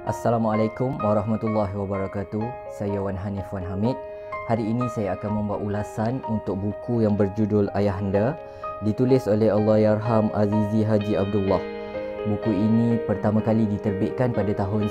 Assalamualaikum warahmatullahi wabarakatuh. Saya Wan Hanif Wan Hamid. Hari ini saya akan membuat ulasan untuk buku yang berjudul Ayahanda, ditulis oleh Allahyarham Azizi Haji Abdullah. Buku ini pertama kali diterbitkan pada tahun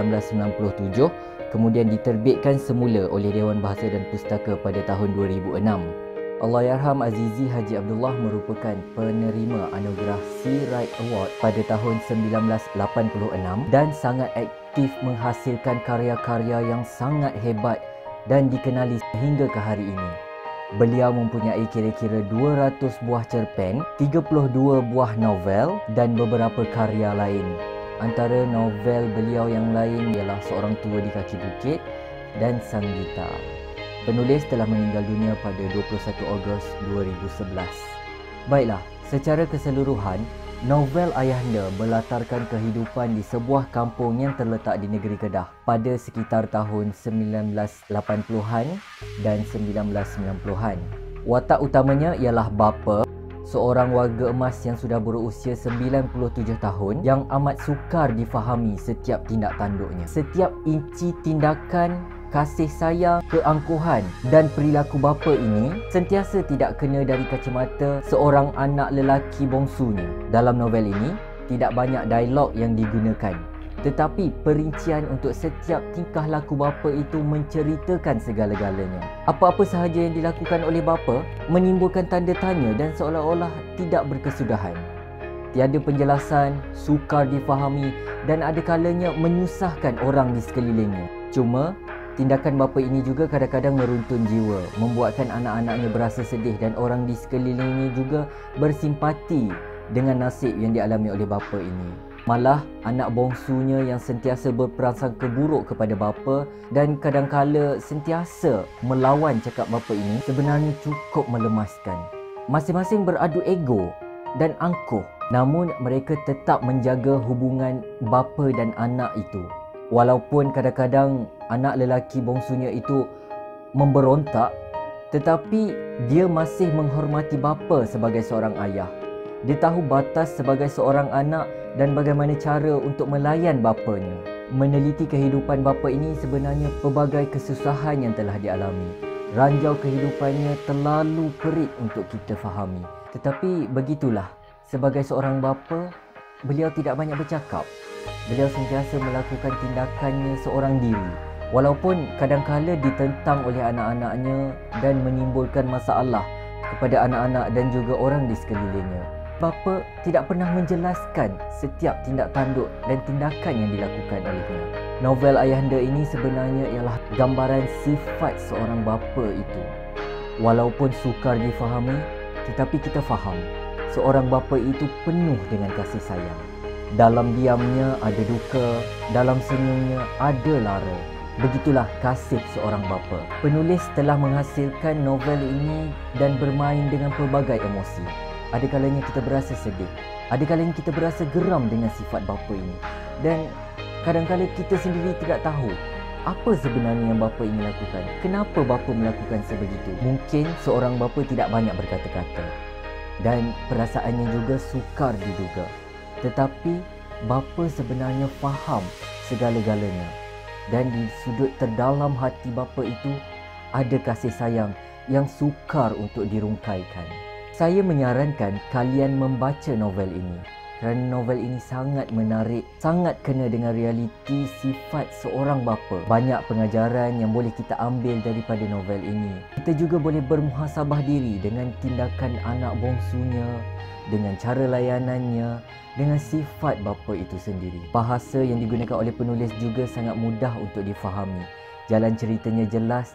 1997, kemudian diterbitkan semula oleh Dewan Bahasa dan Pustaka pada tahun 2006. Allahyarham Azizi Haji Abdullah merupakan penerima anugerah Sea Right Award pada tahun 1986 dan sangat aktif menghasilkan karya-karya yang sangat hebat dan dikenali hingga ke hari ini. Beliau mempunyai kira-kira 200 buah cerpen, 32 buah novel dan beberapa karya lain. Antara novel beliau yang lain ialah Seorang Tua di Kaki Bukit dan Sang Gitar. Penulis telah meninggal dunia pada 21 Ogos 2011. Baiklah, secara keseluruhan, novel Ayahanda berlatarkan kehidupan di sebuah kampung yang terletak di negeri Kedah pada sekitar tahun 1980-an dan 1990-an. Watak utamanya ialah bapa, seorang warga emas yang sudah berusia 97 tahun yang amat sukar difahami setiap tindak tanduknya. Setiap inci tindakan, kasih sayang, keangkuhan dan perilaku bapa ini sentiasa tidak kena dari kacamata seorang anak lelaki bongsunya. Dalam novel ini, tidak banyak dialog yang digunakan, tetapi perincian untuk setiap tingkah laku bapa itu menceritakan segala-galanya. Apa-apa sahaja yang dilakukan oleh bapa menimbulkan tanda tanya dan seolah-olah tidak berkesudahan. Tiada penjelasan, sukar difahami dan ada kalanya menyusahkan orang di sekelilingnya. Cuma tindakan bapa ini juga kadang-kadang meruntun jiwa, membuatkan anak-anaknya berasa sedih dan orang di sekelilingnya juga bersimpati dengan nasib yang dialami oleh bapa ini. Malah anak bongsunya yang sentiasa berprasangka buruk kepada bapa dan kadang-kala sentiasa melawan cakap bapa ini sebenarnya cukup melemaskan. Masing-masing beradu ego dan angkuh, namun mereka tetap menjaga hubungan bapa dan anak itu. Walaupun kadang-kadang anak lelaki bongsunya itu memberontak, tetapi dia masih menghormati bapa sebagai seorang ayah. Dia tahu batas sebagai seorang anak dan bagaimana cara untuk melayan bapanya. Meneliti kehidupan bapa ini sebenarnya pelbagai kesusahan yang telah dialami. Ranjau kehidupannya terlalu perit untuk kita fahami. Tetapi begitulah, sebagai seorang bapa, beliau tidak banyak bercakap. Beliau sentiasa melakukan tindakannya seorang diri, walaupun kadang-kala ditentang oleh anak-anaknya dan menimbulkan masalah kepada anak-anak dan juga orang di sekelilingnya. Bapa tidak pernah menjelaskan setiap tindak tanduk dan tindakan yang dilakukan olehnya. Novel Ayahanda ini sebenarnya ialah gambaran sifat seorang bapa itu. Walaupun sukar difahami, tetapi kita faham seorang bapa itu penuh dengan kasih sayang. Dalam diamnya ada duka, dalam senyumnya ada lara. Begitulah kasih seorang bapa. Penulis telah menghasilkan novel ini dan bermain dengan pelbagai emosi. Ada kalanya kita berasa sedih, ada kalanya kita berasa geram dengan sifat bapa ini. Dan kadang-kadang kita sendiri tidak tahu apa sebenarnya yang bapa ini lakukan. Kenapa bapa melakukan sebegitu? Mungkin seorang bapa tidak banyak berkata-kata dan perasaannya juga sukar diduga. Tetapi bapa sebenarnya faham segala-galanya dan di sudut terdalam hati bapa itu ada kasih sayang yang sukar untuk dirungkaikan. Saya menyarankan kalian membaca novel ini kerana novel ini sangat menarik, sangat kena dengan realiti sifat seorang bapa. Banyak pengajaran yang boleh kita ambil daripada novel ini. Kita juga boleh bermuhasabah diri dengan tindakan anak bongsunya, dengan cara layanannya, dengan sifat bapa itu sendiri. Bahasa yang digunakan oleh penulis juga sangat mudah untuk difahami. Jalan ceritanya jelas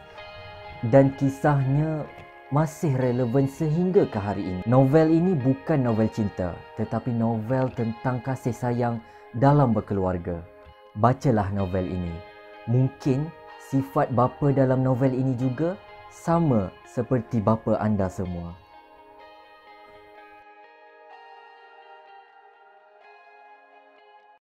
dan kisahnya masih relevan sehingga ke hari ini. Novel ini bukan novel cinta, tetapi novel tentang kasih sayang dalam berkeluarga. Bacalah novel ini. Mungkin sifat bapa dalam novel ini juga sama seperti bapa anda semua.